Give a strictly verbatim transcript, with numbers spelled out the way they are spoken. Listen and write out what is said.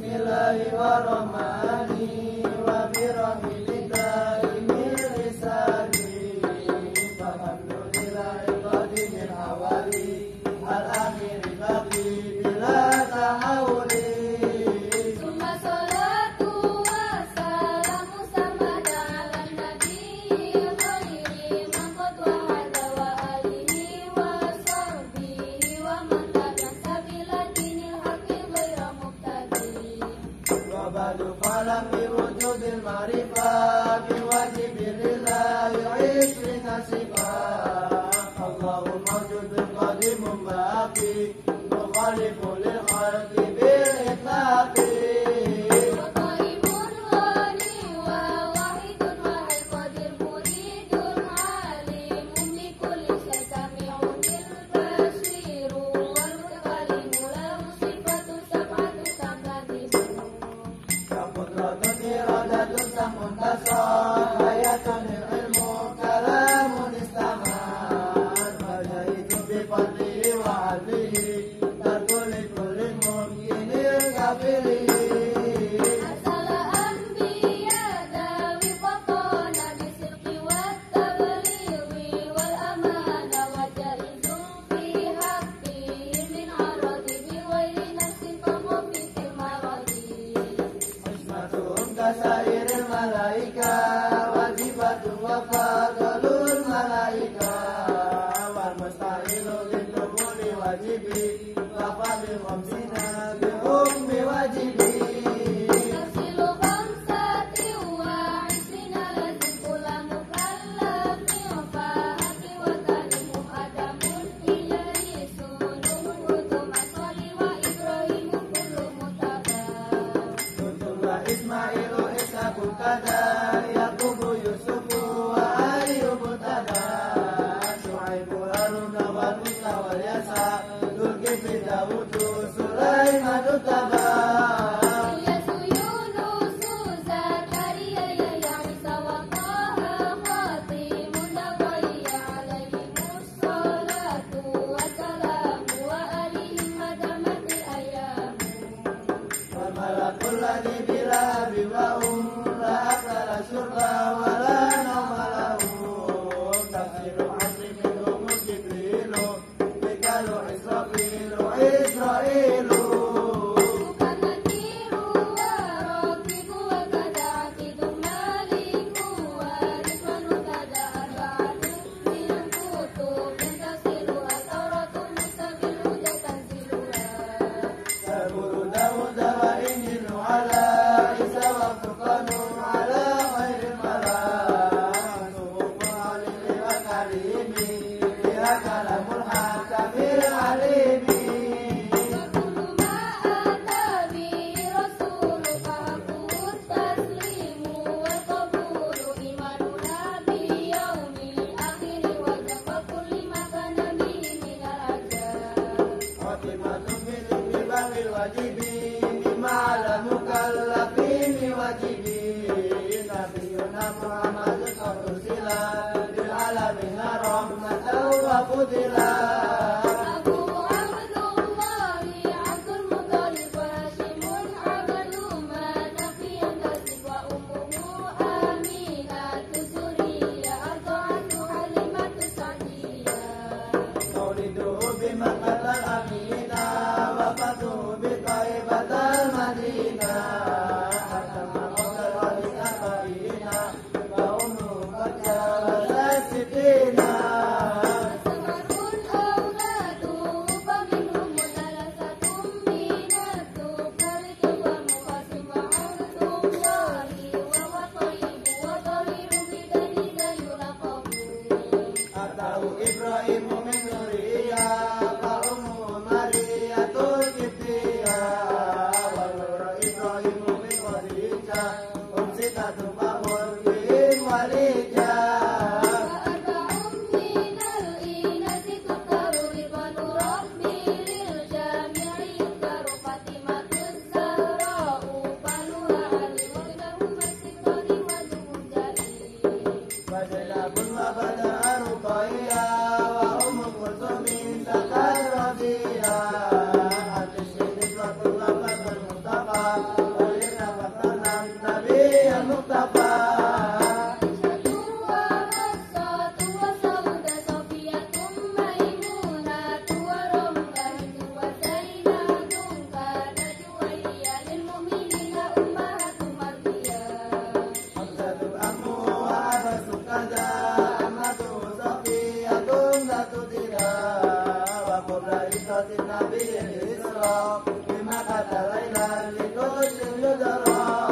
Bismillahirrahmanirrahim. Wa birahmati daimil lisani. Alhamdulillahi qadimil awali. Al-akhiri baqi bila ta'awuli. Summa salatu wa salamu samada ala nabi khairi man qad wahada wa alihi wa sahbihi wa man tabi'a sabila dinil haqqi ghayra mubtadi. Wa ba'du falam bi wujudil ma'rifah bi wajibil lillahi isrina sifat. Allahu mawjudun qadimun baqi mukhalifun lil khalqi bil itlaqi. Wa qaimun ghani wa wahidun wahid qadir muridun alimun li kulli syai' sami'un lil basiru wal mutakallimu lahu sifatu sab'atu sab'ati. Qudratun iradatun samun tasar hayatun ilmu kalamun istamar. Wajaitu bi fadlihi wa adlihi tarkuli kulli mumkinil kafilihi. Asala anbiya dawi faqona bisidqi wat tablighi wal amana wa jaizun fi haqqihim min aradi bi ghairi nafsin famufitil maradi. Ismatuhum kasairil malaika wajibatun wa fadlul malaika wal mustahilu lindumuli wajibi wa fadlil khamsina bi ummi wajibi. Tafsilu khamsati wa isrina lazim kula mukallafin fahati wa talimum adamun ilahi sunuhun hudum aswali wa ibrahimun kullu mutabah. Kuntulah Ismailu Ishaqu kada Yaqubu Yusufu wa Ayyubu tada Syu'aibu Haruna wa Musa wa Yasa Zulkifli Dawudu Sulaimanu taba. Ilyasu Yunusu Zakaria Yahya Isa wa Taha Khatimun Dawaiya alaihimus salatu wassalamu wa alihim madamati ayamu. Wal malakul ladzi bila biwahum la akala syurba wa la nawma lahum. Tafsiru asli minhum Jibrilu Mikalu Israfilu Israilu. Bukan nakiru wa rakibu wa kada akidu maliku wa rizwanu kada arba'atu min kutub yang tafsiru at-tauratu mustaqilu dan tanziluha. Zaburu Dawud wa Injilu ala Isa wa Furqanu ala khairil malam. Suhufu alili wa karimi biha kalamul hakamil alimi. Kullu ma ata bihi rasulu fahaquhu taslimu wal qabulu imanuna bi yaumil akhir wa jafa kulli ma kana bihi minal ajab. Khotimatun bi babil wajibi bima ala mukallafin wajibi. Nabiyuna Muhammadun qad ursila lil alamin rahmatan wa fudila. Abu Abdullahi Abdul Muthalib Hashimun Abdu Manafiyan Tasib wa ummuhu Aminatu Suriyah Arda'atu Halimatu Sa'diyah. Mauliduhu bimakkatal amina wa fatuhu bi Thaibatal madina. Hatta maqal walis afarina wa umruhu qad jawazat sitina. Samarun awladu faminhum mudalasatun minatu Khaliki wa muqasim wa Abdullahi wa wa tayyibu wa taliru bidani dayulaqabu. Atau Ibrahimu min Zuriyah wa ummuhu Mariyatul Qibtiyah. Wa nuru Ibrahimu min Khadijah um sitatu fahur bihim walijah. Arba'un minal inasi tukaru ridwanu rabbi lil jami'i yudkaru Fatimatuz Zahra'u faluha ali wa bidahu masyiddani wa jumjari. Wa Zainabun wa Badar Ruqayyah wa Ummu Kulsumin Zakar Radiyah. Hadis ini suatu lafaz Mustafa قبل إسرة النبي الإسراء بما قتل ليلا لكل يدرى